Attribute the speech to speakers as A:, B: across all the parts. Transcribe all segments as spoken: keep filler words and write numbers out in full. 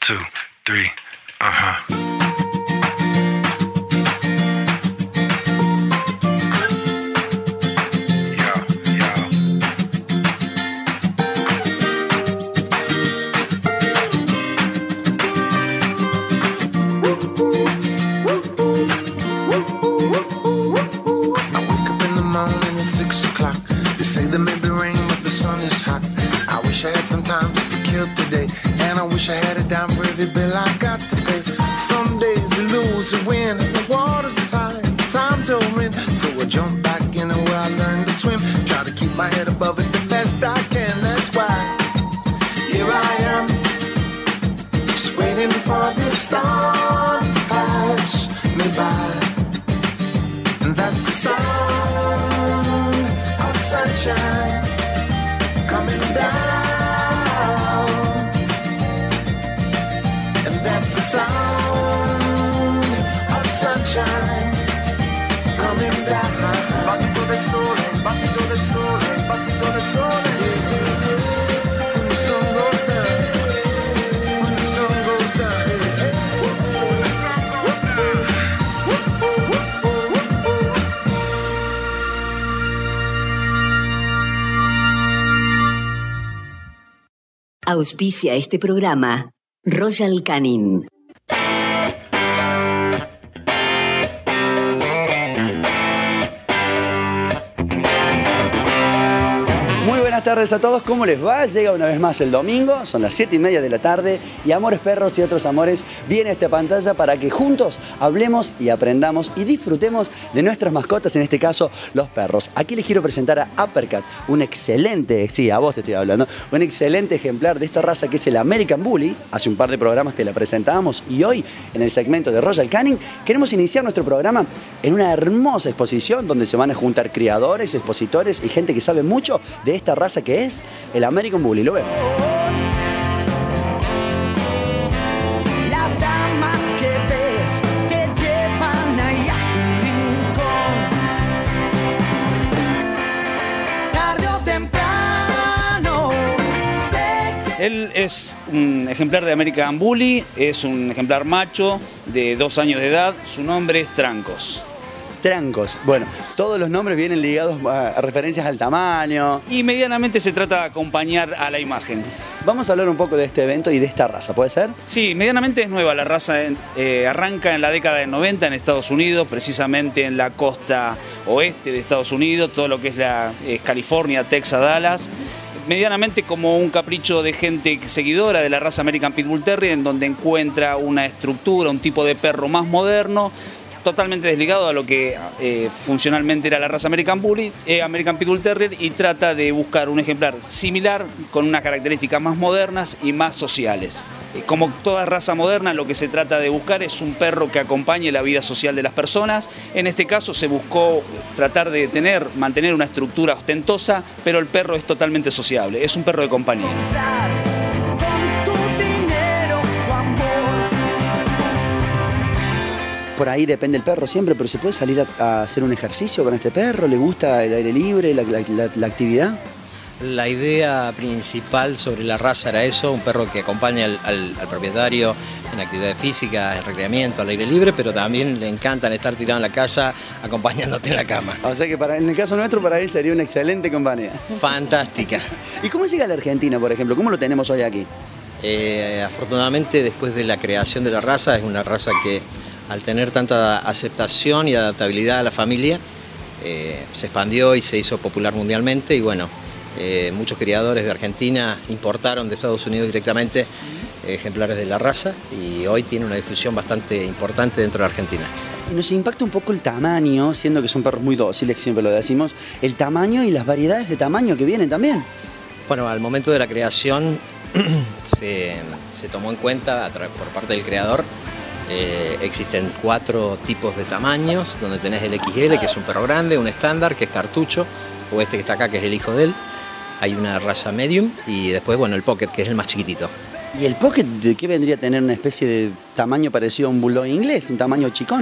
A: two, three, uh-huh.
B: I had a dime for every bill I got to pay. Some days you lose, you win, and the water's as high as the times you're in. So I jump back in where I learned to swim. Try to keep my head above it the best I can. That's why here I am, just waiting for this storm to pass me by. And that's the sound of sunshine coming down. Sound of sunshine coming down. Battito del sole, battito del sole, battito del sole. When the sun goes down, when the sun goes down.
C: Auspicia este programa Royal Canin.
D: Buenas tardes a todos, ¿cómo les va? Llega una vez más el domingo, son las siete y media de la tarde y Amores Perros y Otros Amores viene a esta pantalla para que juntos hablemos y aprendamos y disfrutemos de nuestras mascotas, en este caso los perros. Aquí les quiero presentar a Uppercut, un excelente, sí, a vos te estoy hablando, un excelente ejemplar de esta raza que es el American Bully. Hace un par de programas te la presentábamos y hoy en el segmento de Royal Canin queremos iniciar nuestro programa en una hermosa exposición donde se van a juntar criadores, expositores y gente que sabe mucho de esta raza que es el American Bully. Lo vemos.
B: Las damas que ves te llevan ahí a su rincón. Tarde o temprano sé que...
E: Él es un ejemplar de American Bully, es un ejemplar macho de dos años de edad, su nombre es Trancos.
D: Trancos. Bueno, todos los nombres vienen ligados a, a referencias al tamaño.
E: Y medianamente se trata de acompañar a la imagen.
D: Vamos a hablar un poco de este evento y de esta raza, ¿puede ser?
E: Sí, medianamente es nueva. La raza eh, arranca en la década del noventa en Estados Unidos, precisamente en la costa oeste de Estados Unidos, todo lo que es, la, es California, Texas, Dallas. Medianamente como un capricho de gente seguidora de la raza American Pit Bull Terrier, en donde encuentra una estructura, un tipo de perro más moderno, totalmente desligado a lo que eh, funcionalmente era la raza American Bully, eh, American Pit Bull Terrier, y trata de buscar un ejemplar similar con unas características más modernas y más sociales. Eh, como toda raza moderna, lo que se trata de buscar es un perro que acompañe la vida social de las personas. En este caso se buscó tratar de tener, mantener una estructura ostentosa, pero el perro es totalmente sociable, es un perro de compañía.
D: Por ahí depende el perro siempre, pero ¿se puede salir a, a hacer un ejercicio con este perro? ¿Le gusta el aire libre, la, la, la, la actividad?
F: La idea principal sobre la raza era eso, un perro que acompaña al, al, al propietario en actividad física, en recreamiento, al aire libre, pero también le encantan estar tirado en la casa acompañándote en la cama.
D: O sea que para, en el caso nuestro, para él sería una excelente compañía.
F: Fantástica.
D: ¿Y cómo llega a la Argentina, por ejemplo? ¿Cómo lo tenemos hoy aquí?
F: Eh, afortunadamente, después de la creación de la raza, es una raza que al tener tanta aceptación y adaptabilidad a la familia, eh, se expandió y se hizo popular mundialmente y bueno, eh, muchos criadores de Argentina importaron de Estados Unidos directamente eh, ejemplares de la raza y hoy tiene una difusión bastante importante dentro de Argentina.
D: Y nos impacta un poco el tamaño, siendo que son perros muy dóciles, siempre lo decimos, el tamaño y las variedades de tamaño que vienen también.
F: Bueno, al momento de la creación se, se tomó en cuenta por parte del creador. Eh, existen cuatro tipos de tamaños, donde tenés el equis ele, que es un perro grande, un estándar, que es cartucho, o este que está acá, que es el hijo de él. Hay una raza medium y después, bueno, el pocket, que es el más chiquitito.
D: ¿Y el pocket de qué vendría a tener una especie de tamaño parecido a un bulldog inglés, un tamaño chicón?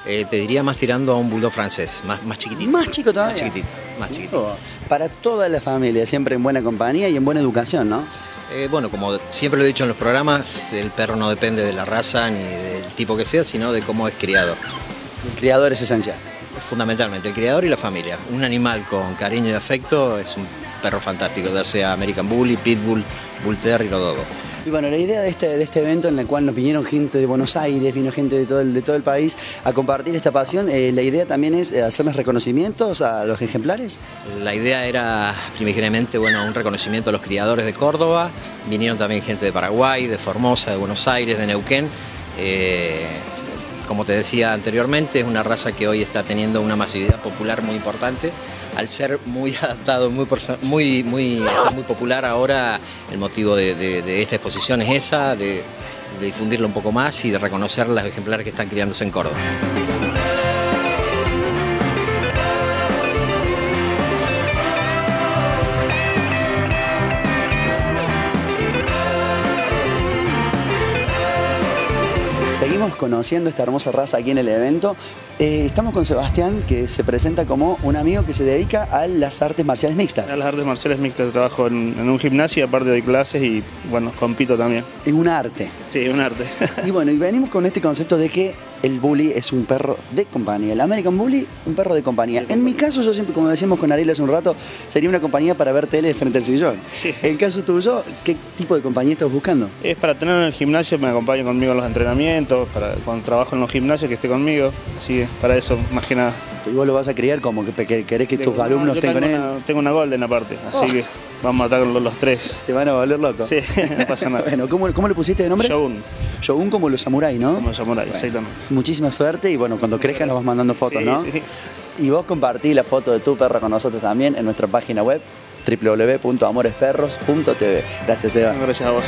F: Eh, te diría más tirando a un bulldog francés, más, más chiquitito.
D: Más chico todavía.
F: Más chiquitito, más chiquitito.
D: Oh, para toda la familia, siempre en buena compañía y en buena educación, ¿no?
F: Eh, bueno, como siempre lo he dicho en los programas, el perro no depende de la raza ni del tipo que sea, sino de cómo es criado.
D: El criador es esencial.
F: Fundamentalmente, el criador y la familia. Un animal con cariño y afecto es un perro fantástico, ya sea American Bully, Pitbull, Bull Terrier o Dogo.
D: Y bueno, la idea de este, de este evento en el cual nos vinieron gente de Buenos Aires, vino gente de todo el, de todo el país a compartir esta pasión, eh, la idea también es hacerles reconocimientos a los ejemplares.
F: La idea era primigeniamente, bueno, un reconocimiento a los criadores de Córdoba. Vinieron también gente de Paraguay, de Formosa, de Buenos Aires, de Neuquén. Eh, como te decía anteriormente, es una raza que hoy está teniendo una masividad popular muy importante. Al ser muy adaptado, muy, muy, muy, muy popular ahora, el motivo de, de, de esta exposición es esa, de, de difundirlo un poco más y de reconocer los ejemplares que están criándose en Córdoba.
D: Seguimos conociendo esta hermosa raza aquí en el evento. Eh, estamos con Sebastián, que se presenta como un amigo que se dedica a las artes marciales mixtas.
G: A las artes marciales mixtas, trabajo en, en un gimnasio, aparte de clases y, bueno, compito también.
D: Es un arte.
G: Sí, un arte.
D: Y bueno, y venimos con este concepto de que el Bully es un perro de compañía. El American Bully, un perro de compañía. En mi caso, yo siempre, como decíamos con Ariel hace un rato, sería una compañía para ver tele frente al sillón.
G: Sí.
D: En el caso tuyo, ¿qué tipo de compañía estás buscando?
G: Es para tener en el gimnasio, me acompaña conmigo en los entrenamientos, para cuando trabajo en los gimnasios que esté conmigo, así que para eso, más que nada.
D: ¿Y vos lo vas a criar como que, que querés que tus
G: Tengo-
D: alumnos
G: yo
D: estén con
G: tengo
D: él?
G: una, tengo una golden aparte, así
D: Oh.
G: que vamos a estar los, los tres.
D: ¿Te van a volver loco?
G: Sí, no pasa nada.
D: Bueno, ¿cómo, ¿cómo le pusiste de nombre?
G: Shogun,
D: Shogun, como los samuráis, ¿no?
G: como samurai,
D: Bueno,
G: exactamente.
D: muchísima suerte y bueno, cuando crezca nos vas mandando fotos,
G: Sí,
D: ¿no?
G: sí.
D: Y vos compartí la foto de tu perro con nosotros también en nuestra página web doble u doble u doble u punto amores perros punto t v. Gracias, Eva.
G: Gracias a vos.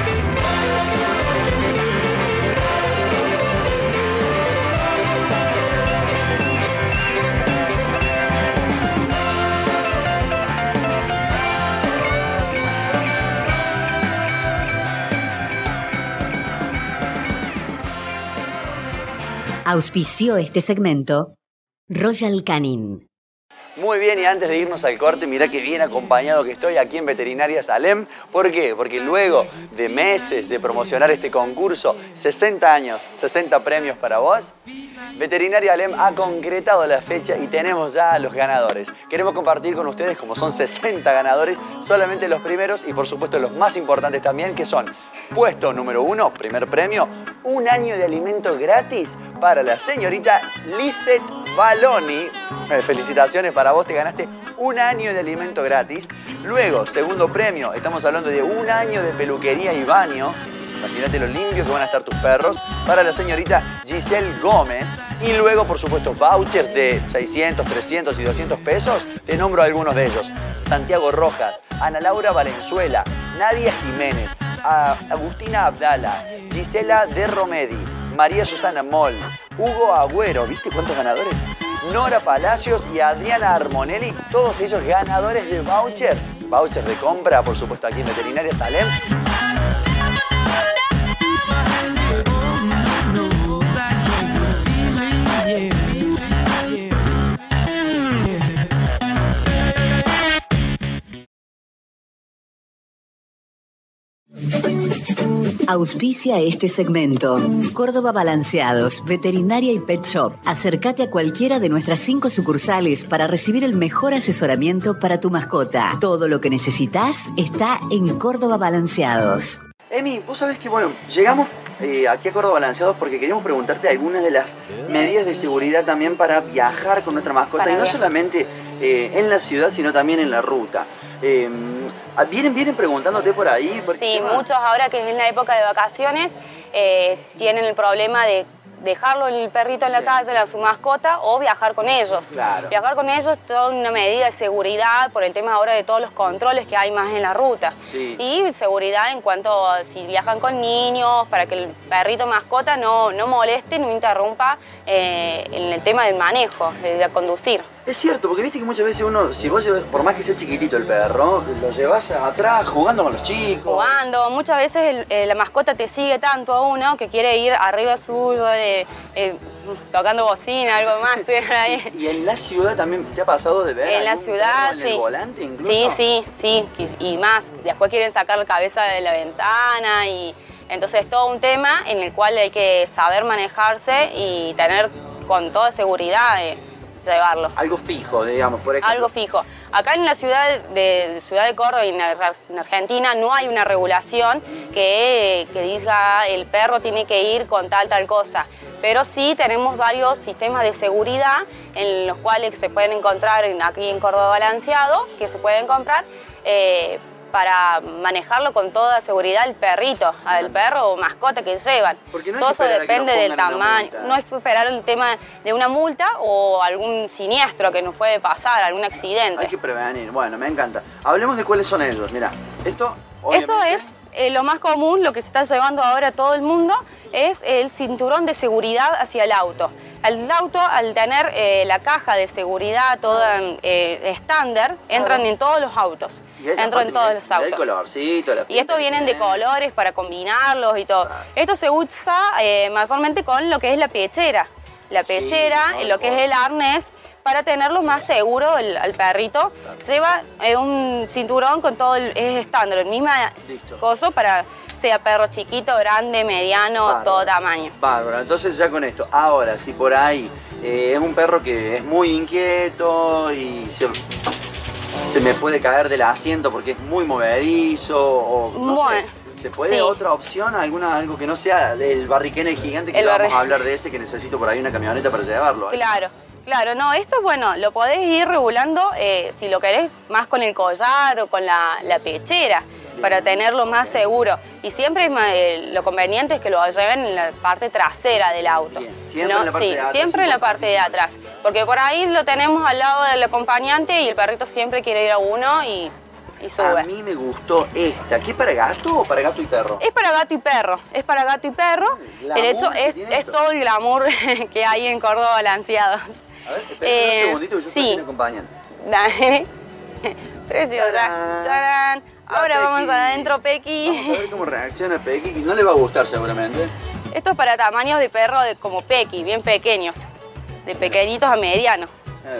C: Auspició este segmento Royal Canin.
D: Muy bien, y antes de irnos al corte, mirá que bien acompañado que estoy aquí en Veterinaria Salem. ¿Por qué? Porque luego de meses de promocionar este concurso, sesenta años, sesenta premios para vos, Veterinaria Salem ha concretado la fecha y tenemos ya a los ganadores. Queremos compartir con ustedes, como son sesenta ganadores, solamente los primeros y por supuesto los más importantes también, que son puesto número uno, primer premio, un año de alimento gratis para la señorita Lizeth Baloni. Eh, felicitaciones para vos, te ganaste un año de alimento gratis. Luego, segundo premio, estamos hablando de un año de peluquería y baño. Imagínate lo limpio que van a estar tus perros, para la señorita Giselle Gómez. Y luego, por supuesto, vouchers de seiscientos, trescientos y doscientos pesos. Te nombro algunos de ellos. Santiago Rojas, Ana Laura Valenzuela, Nadia Jiménez, a Agustina Abdala, Gisela de Romedi, María Susana Moll, Hugo Agüero, ¿viste cuántos ganadores? Nora Palacios y Adriana Armonelli, todos ellos ganadores de vouchers. Vouchers de compra, por supuesto, aquí en Veterinaria Salem.
C: Auspicia este segmento Córdoba Balanceados, Veterinaria y Pet Shop. Acércate a cualquiera de nuestras cinco sucursales para recibir el mejor asesoramiento para tu mascota. Todo lo que necesitas está en Córdoba Balanceados.
D: Emi, vos sabés que, bueno, llegamos eh, aquí a Córdoba Balanceados porque queríamos preguntarte algunas de las medidas de seguridad también para viajar con nuestra mascota.
H: Para
D: y no
H: viajar.
D: solamente eh, en la ciudad, sino también en la ruta. Eh, ¿vienen, vienen preguntándote por ahí? Por
H: Sí,
D: este tema?
H: muchos ahora que es en la época de vacaciones eh, tienen el problema de dejarlo el perrito en la
D: Sí.
H: casa, a su mascota, o viajar con ellos.
D: Claro.
H: Viajar con ellos es toda una medida de seguridad por el tema ahora de todos los controles que hay más en la ruta.
D: Sí.
H: Y seguridad en cuanto a si viajan con niños, para que el perrito mascota no, no moleste, no interrumpa eh, en el tema del manejo, de, de conducir.
D: Es cierto, porque viste que muchas veces uno, si vos llevas, por más que sea chiquitito el perro, lo llevas atrás jugando con los chicos.
H: Jugando, muchas veces el, eh, la mascota te sigue tanto a uno que quiere ir arriba suyo, eh, eh, tocando bocina, algo más. Ahí.
D: ¿Y en la ciudad también te ha pasado de ver
H: En la ciudad,
D: en
H: sí.
D: el volante incluso?
H: Sí, sí, sí, y, y más. Después quieren sacar la cabeza de la ventana y entonces es todo un tema en el cual hay que saber manejarse y tener con toda seguridad eh, llevarlo.
D: Algo fijo, digamos, por ejemplo.
H: Algo fijo. Acá en la ciudad de, de Ciudad de Córdoba y en, en Argentina no hay una regulación que, que diga el perro tiene que ir con tal, tal cosa. Pero sí tenemos varios sistemas de seguridad en los cuales se pueden encontrar en, aquí en Córdoba Balanceado, que se pueden comprar eh, para manejarlo con toda seguridad el perrito, al perro o mascota que llevan.
D: Porque no hay
H: Todo
D: que
H: eso
D: esperar a que
H: depende
D: nos
H: del
D: pongan una
H: tamaño.
D: multa.
H: No hay que esperar el tema de una multa o algún siniestro que nos puede pasar, algún accidente.
D: Hay que prevenir. Bueno, me encanta. Hablemos de cuáles son ellos. Mira, esto
H: Esto
D: obviamente,
H: es eh, lo más común, lo que se está llevando ahora todo el mundo, es el cinturón de seguridad hacia el auto. El auto, al tener eh, la caja de seguridad toda eh, estándar, entran en todos los autos.
D: Y esa
H: Entran
D: parte
H: en todos
D: viene-
H: los
D: mira
H: autos.
D: el colorcito, la
H: Y estos vienen de colores para combinarlos y todo. Esto se usa eh, mayormente con lo que es la pechera. La
D: Sí,
H: pechera,
D: no,
H: lo que es el arnés, para tenerlo más seguro el, al perrito. Lleva eh, un cinturón con todo, el, es estándar, el mismo
D: Listo.
H: coso para sea perro chiquito, grande, mediano,
D: Bárbaro.
H: todo tamaño.
D: Bárbaro, entonces ya con esto. Ahora, si por ahí eh, es un perro que es muy inquieto y se, se me puede caer del asiento porque es muy movedizo o no
H: Bueno,
D: sé, ¿se puede
H: sí.
D: otra opción? alguna Algo que no sea el barriquén el gigante que
H: El
D: ya vamos
H: barri-
D: a hablar de ese que necesito por ahí una camioneta para llevarlo.
H: Claro, claro, no, esto bueno, lo podés ir regulando eh, si lo querés más con el collar o con la, la pechera, para tenerlo más seguro. Y siempre es más, eh, lo conveniente es que lo lleven en la parte trasera del auto.
D: Bien, siempre en la parte
H: sí,
D: de atrás,
H: siempre en la parte de atrás. Porque por ahí lo tenemos al lado del acompañante y el perrito siempre quiere ir a uno y, y sube.
D: A mí me gustó esta. ¿Qué para gato o para gato y perro?
H: Es para gato y perro, es para gato y perro.
D: El
H: El hecho
D: glamour que
H: es,
D: tiene
H: es
D: esto.
H: todo el glamour que hay en Córdoba Balanceados.
D: A ver, espera
H: Eh,
D: un segundito que yo
H: sí.
D: estoy acompañando.
H: Dale. Preciosa.
D: Tarán.
H: Tarán.
D: La
H: Ahora vamos
D: Pequi.
H: adentro,
D: Vamos a
H: Pequi.
D: ver cómo reacciona Pequi. No le va a gustar seguramente.
H: Esto es para tamaños de perro de, como Pequi, bien pequeños. De pequeñitos a medianos.
D: Ahí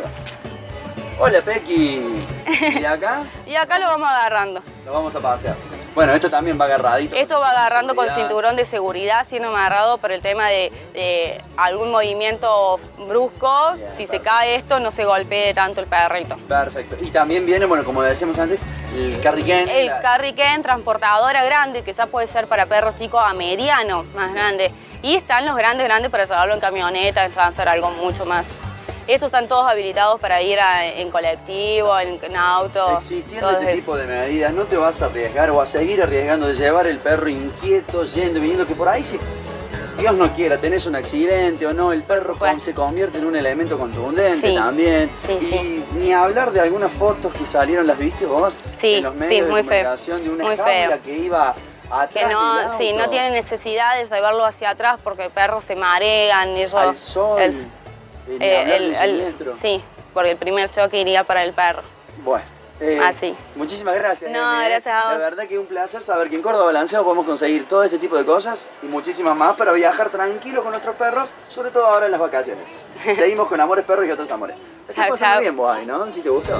D: va. Hola Pequi. ¿Y acá?
H: Y acá lo vamos agarrando.
D: Lo vamos a pasear. Bueno, esto también va agarradito.
H: Esto va agarrando con
D: Seguridad.
H: cinturón de seguridad, siendo amarrado por el tema de, de algún movimiento brusco.
D: Bien,
H: Si se
D: perfecto.
H: cae esto, no se golpee tanto el perrito.
D: Perfecto. Y también viene, bueno, como decíamos antes, el carriquén.
H: El
D: la-
H: carriquén, transportadora grande, que ya puede ser para perros chicos a mediano, más grande. Y están los grandes, grandes para llevarlo en camioneta, en transfer, algo mucho más. Estos están todos habilitados para ir a- en colectivo, en, en auto.
D: Existiendo
H: todo
D: este
H: eso.
D: tipo de medidas, no te vas a arriesgar o a seguir arriesgando de llevar el perro inquieto, yendo y viniendo, que por ahí si Dios no quiera, tenés un accidente o no, el perro
H: Bueno.
D: con- se convierte en un elemento contundente
H: Sí.
D: también.
H: Sí,
D: y
H: sí.
D: ni hablar de algunas fotos que salieron, ¿las viste vos?
H: Sí,
D: en los medios
H: sí,
D: de
H: muy feo,
D: comunicación de una
H: muy
D: jaula
H: feo.
D: que iba atrás
H: Que
D: del
H: no, sí,
D: auto.
H: no tiene necesidad de llevarlo hacia atrás porque el perro se marean y eso.
D: Al sol.
H: el-
D: eh, ni
H: eh,
D: hablar
H: el-
D: del
H: el-
D: siniestro.
H: sí, porque el primer choque iría para el perro.
D: Bueno. eh,
H: Así.
D: Muchísimas gracias.
H: No,
D: Emi, eh.
H: gracias a vos.
D: La verdad que es un placer saber que en Córdoba Balanceado podemos conseguir todo este tipo de cosas y muchísimas más para viajar tranquilos con nuestros perros, sobre todo ahora en las vacaciones. Seguimos con Amores Perros y otros amores. Te estás
H: Chao,
D: pasando
H: chao.
D: bien vos ahí, ¿no? Si te gustó.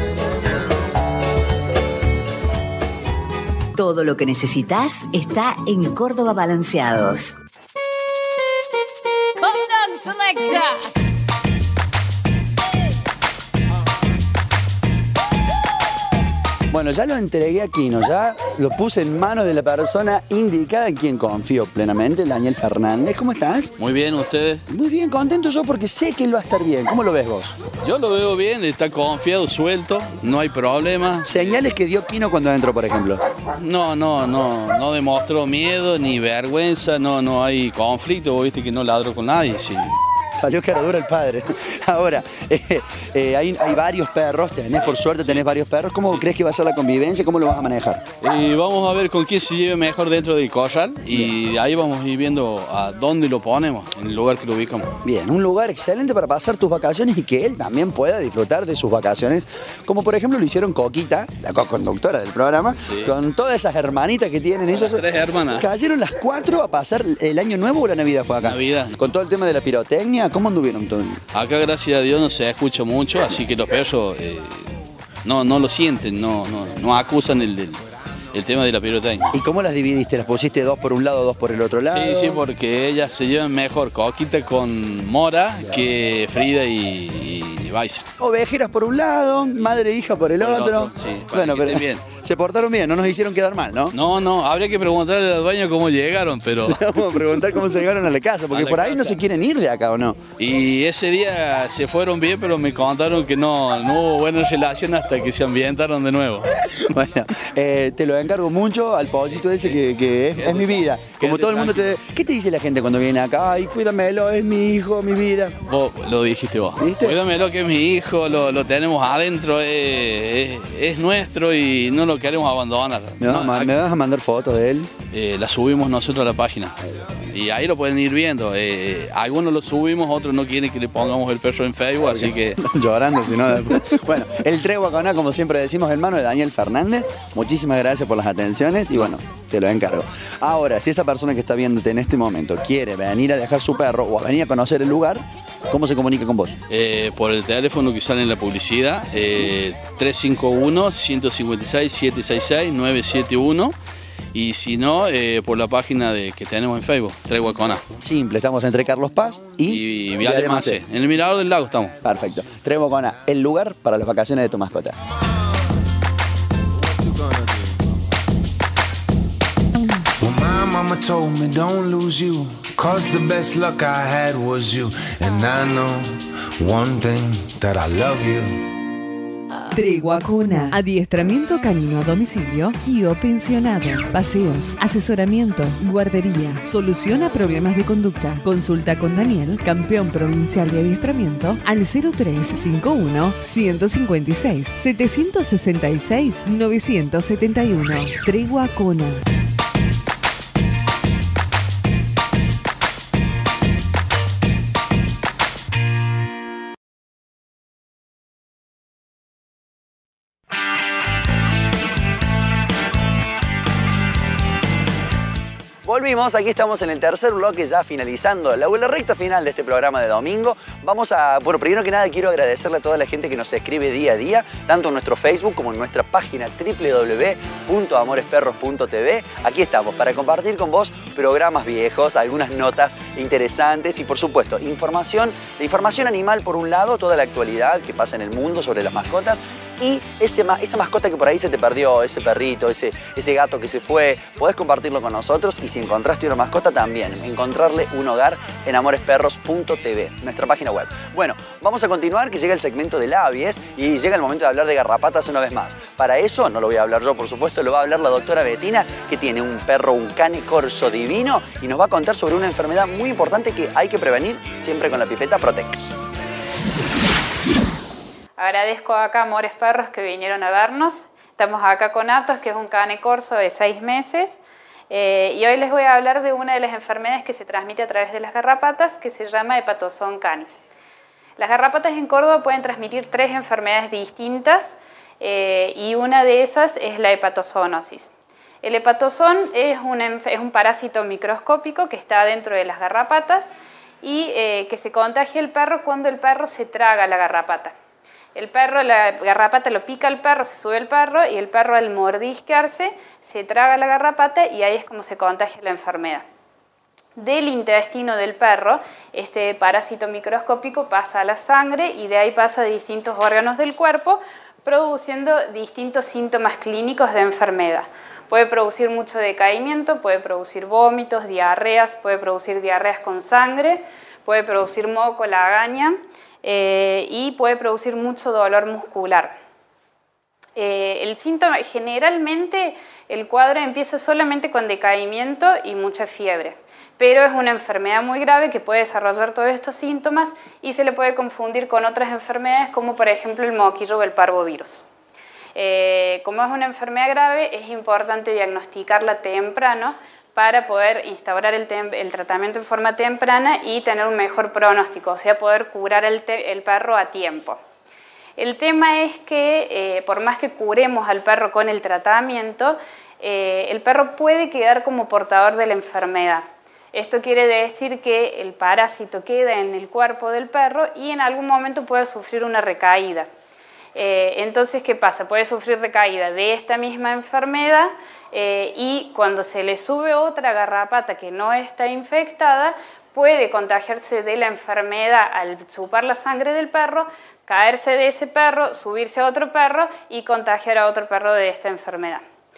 C: Todo lo que necesitas está en Córdoba Balanceados.
D: Bueno, ya lo entregué a Quino, ya lo puse en manos de la persona indicada en quien confío plenamente, Daniel Fernández. ¿Cómo estás?
I: Muy bien, ¿ustedes?
D: Muy bien, contento yo porque sé que él va a estar bien. ¿Cómo lo ves vos?
I: Yo lo veo bien, está confiado, suelto, no hay problema.
D: Señales que dio Quino cuando entró, por ejemplo.
I: No, no, no, no demostró miedo ni vergüenza, no, no hay conflicto, vos viste que no ladró con nadie, sí.
D: Salió cara dura el padre. Ahora, eh, eh, hay, hay varios perros, tenés por suerte, tenés varios perros. ¿Cómo crees que va a ser la convivencia? ¿Cómo lo vas a manejar?
I: Y vamos a ver con quién se lleve mejor dentro del corral y ahí vamos a ir viendo a dónde lo ponemos, en el lugar que lo ubicamos.
D: Bien, un lugar excelente para pasar tus vacaciones y que él también pueda disfrutar de sus vacaciones, como por ejemplo lo hicieron Coquita, la co-conductora del programa, sí, con todas esas hermanitas que tienen. Esas
I: tres hermanas.
D: Cayeron las cuatro a pasar el año nuevo o la Navidad fue acá.
I: Navidad.
D: Con todo el tema de la pirotecnia, ¿cómo anduvieron todos?
I: Acá, gracias a Dios, no se escucha mucho, así que los perros eh, no, no lo sienten, no, no, no acusan el, el, el tema de la pirotecnia.
D: ¿Y cómo las dividiste? ¿Las pusiste dos por un lado, dos por el otro lado?
I: Sí, sí, porque ellas se llevan mejor Coquita con Mora que Frida y, y Baiza.
D: Ovejeras por un lado, madre e hija por el, por el otro.
I: otro. Sí,
D: bueno, pero
I: bien.
D: Se portaron bien, no nos hicieron quedar mal, ¿no?
I: No, no, habría que preguntarle a los dueños cómo llegaron, pero...
D: Vamos a preguntar cómo se llegaron a la casa, porque la por ahí casa. No se quieren ir de acá, ¿o no?
I: Y ese día se fueron bien, pero me contaron que no, no hubo buena relación hasta que se ambientaron de nuevo.
D: Bueno, eh, te lo encargo mucho al pollito ese que, que es, es mi vida. Como todo el mundo te... ¿Qué te dice la gente cuando viene acá? Ay, cuídamelo, es mi hijo, mi vida.
I: Vos lo dijiste vos. ¿Viste? Cuídamelo que es mi hijo, lo, lo tenemos adentro, es, es, es nuestro y no lo queremos abandonar.
D: ¿Me vas, no, a, ¿me vas a mandar fotos de él?
I: Eh, la subimos nosotros a la página. Y ahí lo pueden ir viendo. Eh, algunos lo subimos, otros no quieren que le pongamos el perro en Facebook, así que...
D: Llorando, si no... Después. Bueno, el Tregua Coná, como siempre decimos, hermano de Daniel Fernández. Muchísimas gracias por las atenciones y bueno, te lo encargo. Ahora, si esa persona que está viéndote en este momento quiere venir a dejar su perro o a venir a conocer el lugar, ¿cómo se comunica con vos?
I: Eh, por el teléfono que sale en la publicidad, eh, tres cinco uno, uno cinco seis, siete seis seis, nueve siete uno. Y si no, eh, por la página de, que tenemos en Facebook, Tregua Coná.
D: Simple, estamos entre Carlos Paz y,
I: y Viale Macé. En el Mirador del Lago estamos.
D: Perfecto. Tregua Coná, el lugar para las vacaciones de tu mascota.
B: Mama told me don't lose you, cause the best luck I had was you. And I know one thing, that I love you.
J: Tregua Coná, adiestramiento canino a domicilio y o pensionado, paseos, asesoramiento, guardería, solución a problemas de conducta. Consulta con Daniel, campeón provincial de adiestramiento, al cero tres cinco uno, uno cinco seis, siete seis seis, nueve siete uno. Tregua Coná.
D: Volvimos, aquí estamos en el tercer bloque ya finalizando la, la recta final de este programa de domingo. Vamos a, bueno, primero que nada quiero agradecerle a toda la gente que nos escribe día a día, tanto en nuestro Facebook como en nuestra página doble u doble u doble u punto amores perros punto t v. Aquí estamos para compartir con vos programas viejos, algunas notas interesantes y por supuesto información, la información animal por un lado, toda la actualidad que pasa en el mundo sobre las mascotas y ese, esa mascota que por ahí se te perdió, ese perrito, ese, ese gato que se fue, podés compartirlo con nosotros y si encontraste una mascota también, encontrarle un hogar en amores perros punto t v, nuestra página web. Bueno, vamos a continuar que llega el segmento de Labies y llega el momento de hablar de garrapatas una vez más. Para eso, no lo voy a hablar yo por supuesto, lo va a hablar la doctora Betina, que tiene un perro, un cane corso divino y nos va a contar sobre una enfermedad muy importante que hay que prevenir siempre con la pipeta Protec.
K: Agradezco acá a Amores Perros que vinieron a vernos. Estamos acá con Atos, que es un cane corso de seis meses. Eh, y hoy les voy a hablar de una de las enfermedades que se transmite a través de las garrapatas, que se llama hepatozoon canis. Las garrapatas en Córdoba pueden transmitir tres enfermedades distintas eh, y una de esas es la hepatozoonosis. El hepatozoon es un, es un parásito microscópico que está dentro de las garrapatas y eh, que se contagia el perro cuando el perro se traga la garrapata. El perro, la garrapata lo pica al perro, se sube el perro y el perro al mordisquearse se traga la garrapata y ahí es como se contagia la enfermedad. Del intestino del perro, este parásito microscópico pasa a la sangre y de ahí pasa a distintos órganos del cuerpo, produciendo distintos síntomas clínicos de enfermedad. Puede producir mucho decaimiento, puede producir vómitos, diarreas, puede producir diarreas con sangre, puede producir moco, lagaña, Eh, y puede producir mucho dolor muscular. Eh, el síntoma generalmente El cuadro empieza solamente con decaimiento y mucha fiebre, pero es una enfermedad muy grave que puede desarrollar todos estos síntomas y se le puede confundir con otras enfermedades como por ejemplo el moquillo o el parvovirus. Eh, como es una enfermedad grave, es importante diagnosticarla temprano para poder instaurar el, el tratamiento en forma temprana y tener un mejor pronóstico, o sea, poder curar el, el perro a tiempo. El tema es que eh, por más que curemos al perro con el tratamiento, eh, el perro puede quedar como portador de la enfermedad. Esto quiere decir que el parásito queda en el cuerpo del perro y en algún momento puede sufrir una recaída. Eh, entonces, ¿qué pasa? Puede sufrir recaída de esta misma enfermedad eh, y cuando se le sube otra garrapata que no está infectada, puede contagiarse de la enfermedad al chupar la sangre del perro, caerse de ese perro, subirse a otro perro y contagiar a otro perro de esta enfermedad.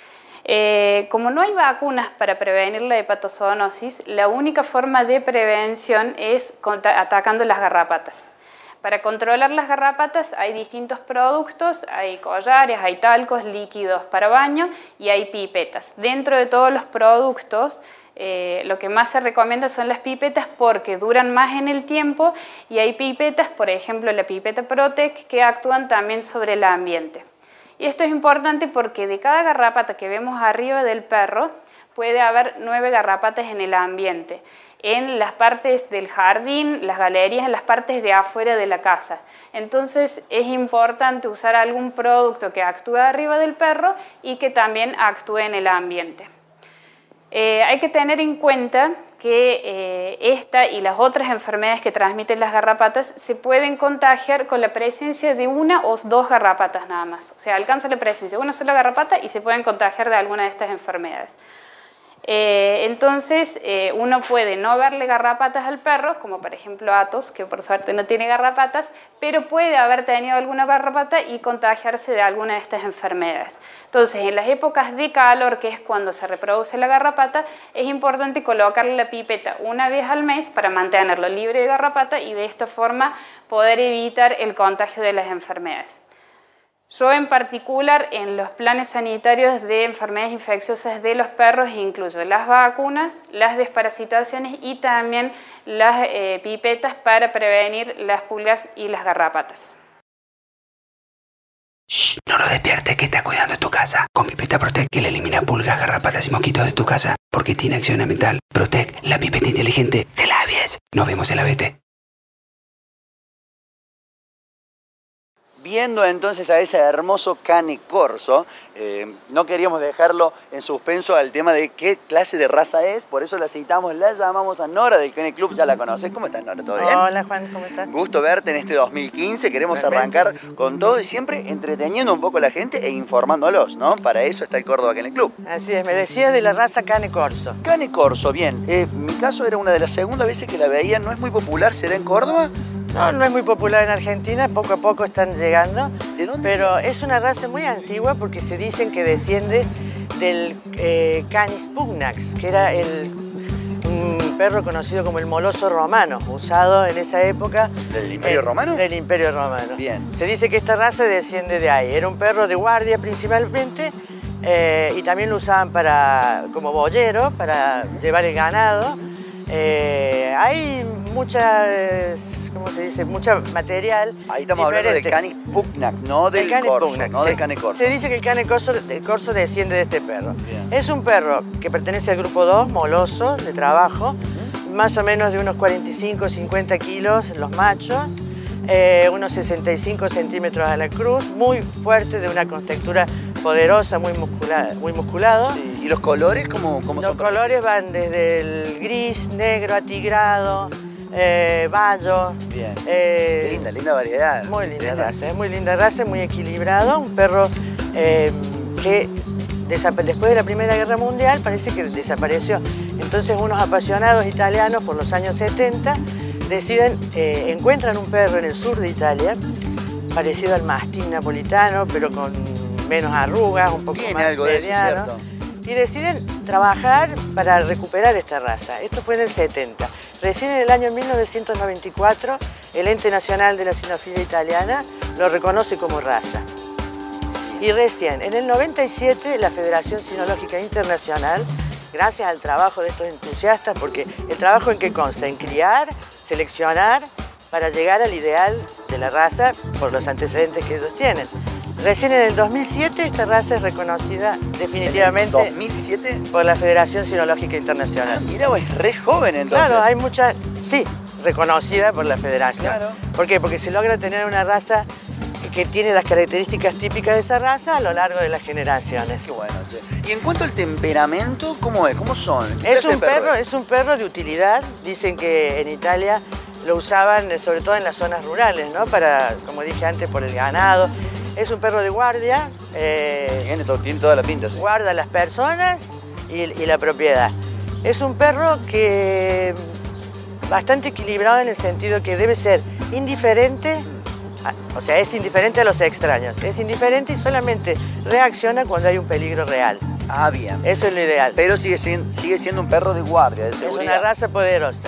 K: Eh, como no hay vacunas para prevenir la hepatozoonosis, la única forma de prevención es atacando las garrapatas. Para controlar las garrapatas hay distintos productos, hay collares, hay talcos, líquidos para baño y hay pipetas. Dentro de todos los productos, eh, lo que más se recomienda son las pipetas porque duran más en el tiempo y hay pipetas, por ejemplo la pipeta Protec, que actúan también sobre el ambiente. Y esto es importante porque de cada garrapata que vemos arriba del perro puede haber nueve garrapatas en el ambiente, en las partes del jardín, las galerías, en las partes de afuera de la casa. Entonces es importante usar algún producto que actúe arriba del perro y que también actúe en el ambiente. Eh, hay que tener en cuenta que eh, esta y las otras enfermedades que transmiten las garrapatas se pueden contagiar con la presencia de una o dos garrapatas nada más. O sea, alcanza la presencia de una sola garrapata y se pueden contagiar de alguna de estas enfermedades. Eh, entonces, eh, uno puede no verle garrapatas al perro, como por ejemplo Athos, que por suerte no tiene garrapatas, pero puede haber tenido alguna garrapata y contagiarse de alguna de estas enfermedades. Entonces, en las épocas de calor, que es cuando se reproduce la garrapata, es importante colocarle la pipeta una vez al mes para mantenerlo libre de garrapata y de esta forma poder evitar el contagio de las enfermedades. Yo en particular en los planes sanitarios de enfermedades infecciosas de los perros incluyo las vacunas, las desparasitaciones y también las eh, pipetas para prevenir las pulgas y las garrapatas.
L: Shh, no lo despiertes, que está cuidando de tu casa. Con Pipeta Protec, que le elimina pulgas, garrapatas y mosquitos de tu casa, porque tiene acción ambiental. Protec, la pipeta inteligente de la Avies. Nos vemos en la B T.
D: Viendo entonces a ese hermoso cane corso, eh, no queríamos dejarlo en suspenso al tema de qué clase de raza es, por eso la citamos, la llamamos a Nora del Kennel Club, ya la conoces. ¿Cómo estás, Nora? ¿Todo bien?
M: Hola, Juan, ¿cómo estás?
D: Gusto verte en este dos mil quince, queremos arrancar con todo y siempre entreteniendo un poco a la gente e informándolos, ¿no? Para eso está el Córdoba Kennel Club.
M: Así es, me decías de la raza cane corso.
D: Cane corso, bien. Eh, mi caso era una de las segundas veces que la veía, ¿no es muy popular? ¿Será en Córdoba?
M: No, no es muy popular en Argentina, poco a poco están llegando.
D: ¿De dónde?
M: Pero es una raza muy antigua porque se dicen que desciende del eh, Canis pugnax, que era el, un perro conocido como el moloso romano, usado en esa época.
D: ¿Del Imperio
M: en,
D: Romano?
M: Del Imperio Romano.
D: Bien.
M: Se dice que esta raza desciende de ahí. Era un perro de guardia principalmente eh, y también lo usaban para, como boyero, para llevar el ganado. Eh, hay muchas, ¿cómo se dice? Mucho material.
D: Ahí estamos
M: diferente.
D: hablando de Canis pugnax, no del
M: Canis
D: corso,
M: pugnax,
D: no
M: sí.
D: del cane corso.
M: Se dice que el cane corso, el corso desciende de este perro.
D: Bien.
M: Es un perro que pertenece al grupo dos, moloso, de trabajo, uh-huh. Más o menos de unos cuarenta y cinco a cincuenta kilos los machos, eh, unos sesenta y cinco centímetros a la cruz, muy fuerte, de una contextura poderosa, muy, muscula, muy musculado.
D: Sí. ¿Y los colores cómo, cómo
M: los
D: son?
M: Los colores van desde el gris, negro, atigrado, eh, bayo.
D: Bien.
M: Eh,
D: Qué linda, linda variedad.
M: Muy linda raza, es muy linda raza, muy equilibrado. Un perro eh, que después de la Primera Guerra Mundial parece que desapareció. Entonces unos apasionados italianos por los años setenta deciden, eh, encuentran un perro en el sur de Italia, parecido al mastín napolitano, pero con menos arrugas, un poco
D: Tiene
M: más
D: algo de eso,
M: mediano.
D: ¿cierto?
M: Y deciden trabajar para recuperar esta raza. Esto fue en el setenta. Recién en el año mil novecientos noventa y cuatro, el Ente Nacional de la Cinofilia Italiana lo reconoce como raza. Y recién, en el noventa y siete, la Federación Cinológica Internacional, gracias al trabajo de estos entusiastas, porque el trabajo en qué consta, en criar, seleccionar, para llegar al ideal de la raza por los antecedentes que ellos tienen. Recién en el dos mil siete esta raza es reconocida definitivamente
D: ¿En el dos mil siete?
M: Por la Federación Cinológica Internacional.
D: Mira, es re joven entonces.
M: Claro, hay mucha, sí, reconocida por la Federación.
D: Claro.
M: ¿Por qué? Porque se logra tener una raza que tiene las características típicas de esa raza a lo largo de las generaciones.
D: Qué bueno, che. Y en cuanto al temperamento, ¿cómo es? ¿Cómo son? ¿Qué
M: Es
D: clase de
M: un perro,
D: es?
M: es un perro de utilidad. Dicen que en Italia lo usaban eh, sobre todo en las zonas rurales, ¿no? Para, como dije antes, por el ganado. Es un perro de guardia. Eh,
D: tiene, todo, tiene toda la pinta, sí.
M: Guarda a las personas y, y la propiedad. Es un perro que bastante equilibrado en el sentido que debe ser indiferente, a, o sea, es indiferente a los extraños. Es indiferente y solamente reacciona cuando hay un peligro real.
D: Ah, bien.
M: Eso es lo ideal.
D: Pero sigue, sigue siendo un perro de guardia, de seguridad.
M: Es una raza poderosa.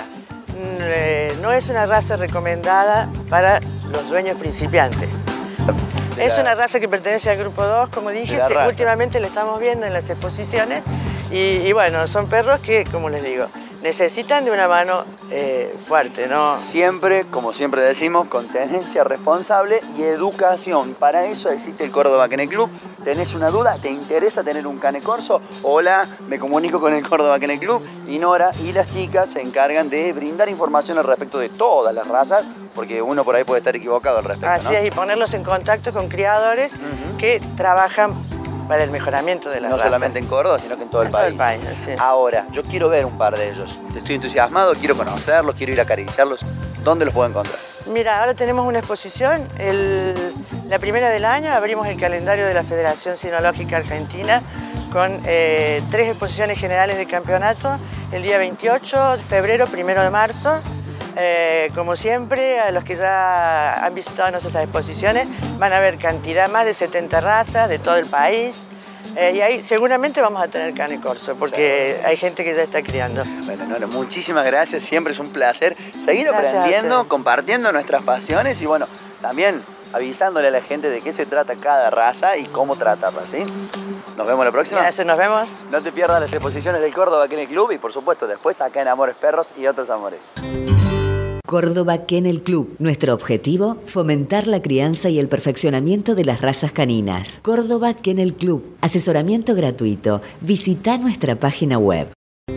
M: No es una raza recomendada para los dueños principiantes. La, es una raza que pertenece al grupo dos, como dije, últimamente la estamos viendo en las exposiciones y, y bueno, son perros que, como les digo, necesitan de una mano eh, fuerte, ¿no?
D: Siempre, como siempre decimos, con tenencia responsable y educación. Para eso existe el Córdoba Kennel Club. ¿Tenés una duda? ¿Te interesa tener un cane corso? Hola, me comunico con el Córdoba Kennel Club. Y Nora y las chicas se encargan de brindar información al respecto de todas las razas, porque uno por ahí puede estar equivocado al respecto,
M: Así
D: ¿no?
M: es, y ponerlos en contacto con criadores uh-huh. que trabajan para el mejoramiento de las
D: No
M: razas.
D: solamente en Córdoba, sino que en todo el
M: en
D: país.
M: Todo el país sí.
D: Ahora, yo quiero ver un par de ellos. Estoy entusiasmado, quiero conocerlos, quiero ir a acariciarlos. ¿Dónde los puedo encontrar?
M: Mira, ahora tenemos una exposición. El, la primera del año abrimos el calendario de la Federación Cinológica Argentina con eh, tres exposiciones generales de campeonato. El día veintiocho de febrero, primero de marzo. Eh, como siempre, a los que ya han visitado nuestras exposiciones van a ver cantidad, más de setenta razas de todo el país. Eh, y ahí seguramente vamos a tener cane corso, porque sí. hay gente que ya está criando.
D: Bueno, Nora, muchísimas gracias, siempre es un placer seguir gracias aprendiendo, compartiendo nuestras pasiones y bueno, también avisándole a la gente de qué se trata cada raza y cómo tratarla, ¿sí? Nos vemos la próxima.
M: Gracias, nos vemos.
D: No te pierdas las exposiciones del Córdoba Kennel Club y por supuesto después acá en Amores Perros y Otros Amores.
C: Córdoba Kennel Club. Nuestro objetivo, fomentar la crianza y el perfeccionamiento de las razas caninas. Córdoba Kennel Club. Asesoramiento gratuito. Visita nuestra página web.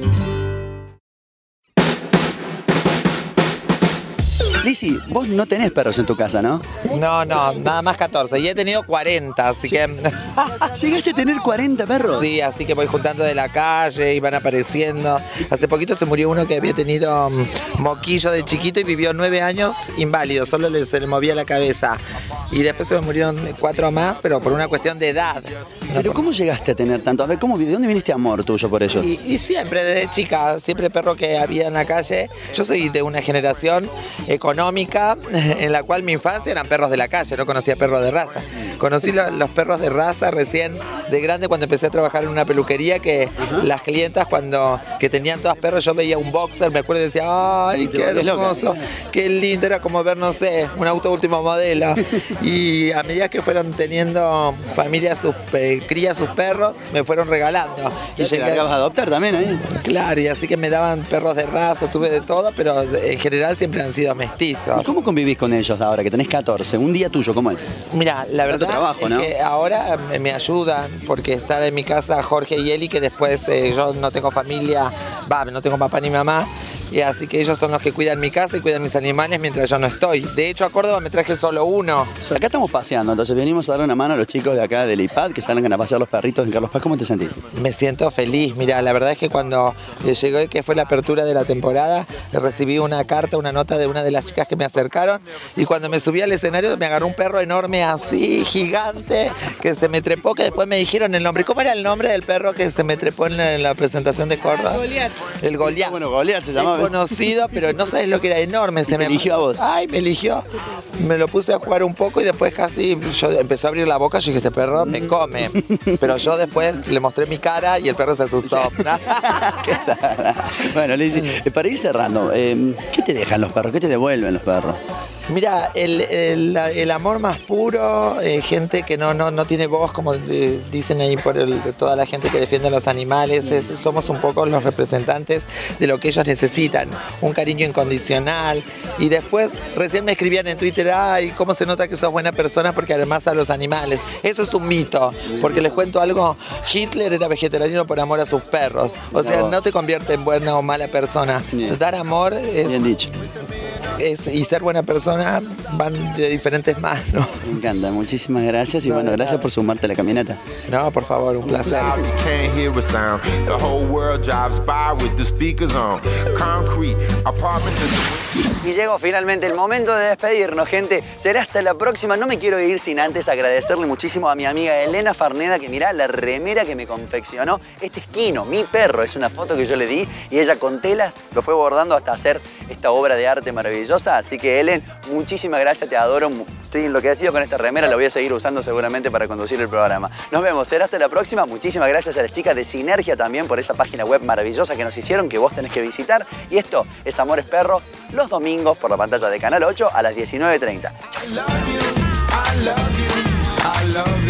D: Lizzy, vos no tenés perros en tu casa, ¿no?
N: No, no, nada más catorce. Y he tenido cuarenta, así sí. que...
D: ¿Llegaste a tener cuarenta perros?
N: Sí, así que voy juntando de la calle y van apareciendo. Hace poquito se murió uno que había tenido um, moquillo de chiquito y vivió nueve años inválido, solo le, se le movía la cabeza. Y después se me murieron cuatro más, pero por una cuestión de edad.
D: No ¿Pero por... cómo llegaste a tener tanto? A ver, ¿cómo, ¿de dónde viniste amor tuyo por ellos?
N: Y, y siempre, desde chica, siempre perro que había en la calle. Yo soy de una generación económica en la cual mi infancia eran perros de la calle, no conocía perros de raza. Conocí lo, los perros de raza recién de grande cuando empecé a trabajar en una peluquería que uh-huh. las clientas cuando que tenían todas perros, yo veía un boxer, me acuerdo y decía, ay, qué hermoso, qué lindo, era como ver, no sé, un auto último modelo. Y a medida que fueron teniendo familia, sus eh, crías, sus perros, me fueron regalando.
D: ¿Y llegué a adoptar también ahí?
N: Claro, y así que me daban perros de raza, tuve de todo, pero en general siempre han sido mestizos.
D: ¿Y cómo convivís con ellos ahora que tenés catorce? Un día tuyo, ¿cómo es?
N: Mira, la verdad
D: trabajo,
N: es
D: ¿no?
N: que ahora me, me ayudan, porque estar en mi casa Jorge y Eli, que después eh, yo no tengo familia, va, no tengo papá ni mamá, y así que ellos son los que cuidan mi casa y cuidan mis animales mientras yo no estoy. De hecho, a Córdoba me traje solo uno.
D: Acá estamos paseando, entonces venimos a darle una mano a los chicos de acá del I P A D que salgan a pasear los perritos en Carlos Paz. ¿Cómo te sentís?
N: Me siento feliz. Mira, la verdad es que cuando llegó, que fue la apertura de la temporada, recibí una carta, una nota de una de las chicas que me acercaron, y cuando me subí al escenario me agarró un perro enorme así, gigante, que se me trepó, que después me dijeron el nombre. ¿Cómo era el nombre del perro que se me trepó en la, en la presentación de Córdoba?
O: El Goliat.
N: El Goliat.
D: Bueno, Goliat se llamaba.
N: Conocido, pero no sabes lo que era enorme. Se
D: me eligió a vos.
N: Ay, me eligió. Me lo puse a jugar un poco y después casi yo empecé a abrir la boca. Yo dije, este perro me come. Pero yo después le mostré mi cara y el perro se asustó.
D: ¿Qué tal? Bueno, Lizzy, para ir cerrando, eh, ¿qué te dejan los perros? ¿Qué te devuelven los perros?
N: Mira, el, el, el amor más puro, eh, gente que no, no, no tiene voz, como eh, dicen ahí por el, toda la gente que defiende a los animales, es, somos un poco los representantes de lo que ellos necesitan, un cariño incondicional. Y después, recién me escribían en Twitter, ay, cómo se nota que sos buena persona porque además a los animales. Eso es un mito, porque les cuento algo, Hitler era vegetariano por amor a sus perros. O sea, no te convierte en buena o mala persona. Bien. Dar amor es...
D: Bien dicho.
N: Es, y ser buena persona van de diferentes manos.
D: Me encanta, muchísimas gracias y no, bueno, gracias por sumarte a la caminata.
N: No, por favor, un placer.
D: Y llegó finalmente el momento de despedirnos, gente. Será hasta la próxima. No me quiero ir sin antes agradecerle muchísimo a mi amiga Elena Farneda, que mirá la remera que me confeccionó. Este es Kino, mi perro. Es una foto que yo le di y ella con telas lo fue bordando hasta hacer esta obra de arte maravillosa. Así que, Elen, muchísimas gracias, te adoro. Estoy enloquecido con esta remera, la voy a seguir usando seguramente para conducir el programa. Nos vemos, será hasta la próxima. Muchísimas gracias a las chicas de Sinergia también por esa página web maravillosa que nos hicieron, que vos tenés que visitar. Y esto es Amores Perros, los domingos por la pantalla de Canal ocho a las diecinueve treinta. Chau.